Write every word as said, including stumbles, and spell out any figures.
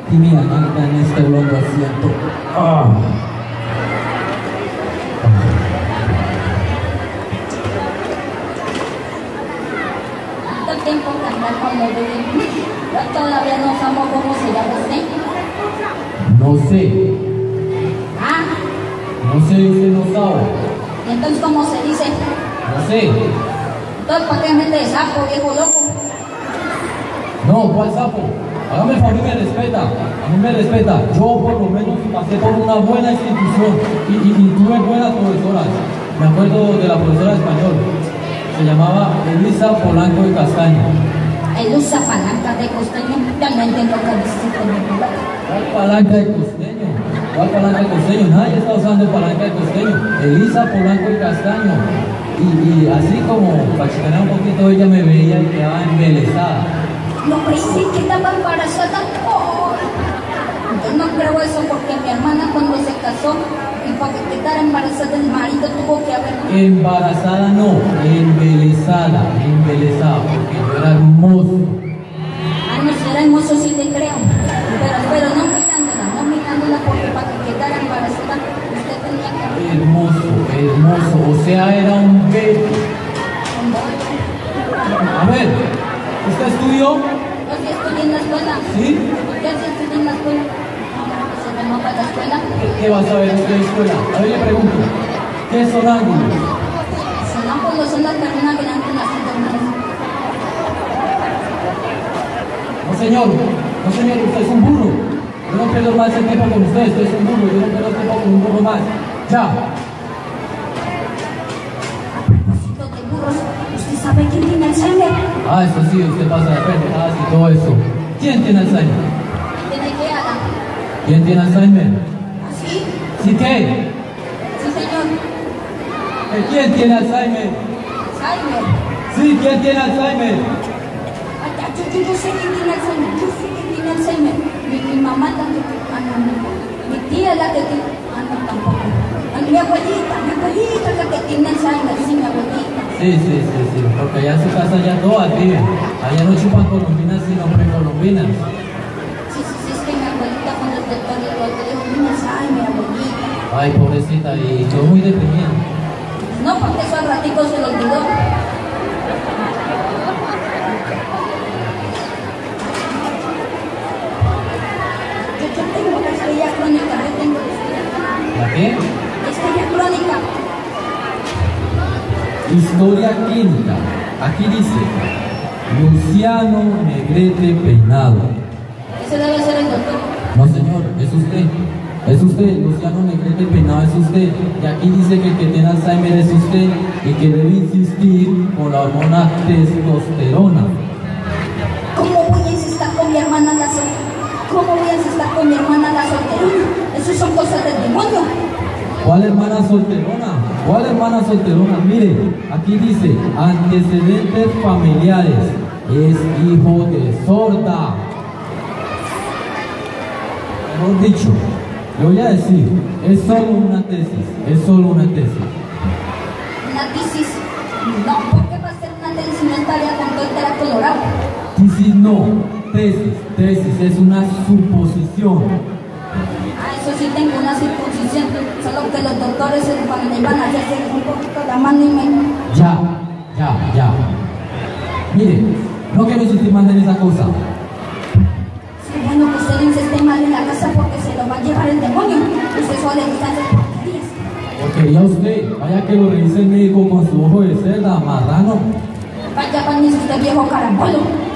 y mi alma en este blondo asiento. Ah. ¿Cuánto tiempo que andar con los bebés? Yo todavía no sabemos cómo se llama usted. No sé. Ah, No sé, usted no sabe. ¿y entonces cómo se dice? No sé. Entonces, ¿para qué mente de sapo, viejo loco? No, ¿cuál sapo? Hágame el favor y me respeta. A mí me respeta. Yo por lo menos pasé por una buena institución y, y, y tuve buenas profesoras. Me acuerdo de la profesora de español. Se llamaba Elisa Polanco de Castaño. El usa palanca de costeño, ya no entiendo qué dice. ¿Cuál palanca de costeño? ¿Cuál palanca de costeño? Nadie está usando palanca de costeño. Elisa Polanco de Castaño. Y, y así como para chicanear un poquito, ella me veía y quedaba embelesada. No, pero sí que estaba embarazada. Oh, yo no creo eso porque mi hermana cuando se casó y para que quedara embarazada el marido tuvo que haber... Embarazada no, embelesada, embelesada, porque yo era hermoso. Ah, no, si era hermoso sí te creo, pero, pero no mirándola, no mirándola porque para que quedara embarazada usted tenía que haber... Hermoso, hermoso, o sea, era un bebé. A ver, ¿usted estudió? Yo sí estudié en la escuela. ¿Sí? Yo sí estudié en la escuela. Se me nota la escuela. ¿Qué, qué vas a ver usted en la escuela? A ver, le pregunto, ¿qué son ángulos? Son ángulos, son las personas que dan con las internas. No señor, no señor, usted es un burro. Yo no pierdo más el tiempo con usted, usted es un burro, yo no pierdo el tiempo con un burro más. Ya. A propósito de burros, ¿usted sabe quién tiene Alzheimer? Ah, eso sí, usted pasa de pendejadas y todo eso. ¿Quién tiene Alzheimer? ¿Tiene que ala? ¿Quién tiene Alzheimer? ¿Así? ¿Sí qué? Sí, señor. ¿Que ¿Quién tiene Alzheimer? Alzheimer. Sí, ¿quién tiene Alzheimer? Ay, ya, yo, yo, yo sé quién tiene Alzheimer. Yo sé quién tiene Alzheimer. Mi, mi mamá también. Ah, no, no. Mi tía es la que tiene. Ah, no, tampoco. Ah, mi abuelita, mi abuelita es la que tiene Alzheimer. Sí, mi abuelita. Sí, sí, sí, sí, porque allá en su casa ya todas viven. Allá no chupan colombinas, sino precolombinas. Sí, sí, sí, es que mi abuelita cuando el doctor le dijo, niña, ay, mi abuelita. Ay, pobrecita, y yo muy deprimida. No, porque eso al ratico se lo olvidó. Yo, yo tengo la estrella crónica, yo tengo la estrella crónica. ¿La qué? Estrella crónica. Historia clínica. Aquí dice, Luciano Negrete Peinado. Ese debe ser el doctor. No, señor, es usted. Es usted, Luciano Negrete Peinado es usted. Y aquí dice que el que tiene Alzheimer es usted y que debe insistir con la hormona testosterona. ¿Cómo voy a insistir con mi hermana la solterona? ¿Cómo voy a insistir con mi hermana la solterona? Eso son cosas del demonio. ¿Cuál hermana solterona? ¿Cuál hermana solterona? Mire, aquí dice, antecedentes familiares. Es hijo de sorda. Mejor dicho, le voy a decir, es solo una tesis, es solo una tesis. Una tesis. No, ¿por qué va a ser una tesis si no estaría con todo el tela colorado? Tesis no, tesis, tesis, es una suposición. Ah, eso sí tengo una circuncisión, solo que los doctores cuando me iban a hacerse un poquito la mano y me... Ya, ya, ya. Mire, no quiero insistir más en esa cosa. Sí, bueno, que usted insiste mal en la casa porque se lo va a llevar el demonio. Usted solo le gusta hacer porquerías. Porquería usted, vaya que lo revise el médico con su ojo de cerda, marrano. Vaya, pan, usted viejo carambolo.